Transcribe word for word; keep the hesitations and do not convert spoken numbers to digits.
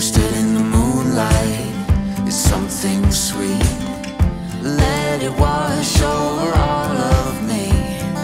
toasted in the moonlight. It's something sweet. Let it wash over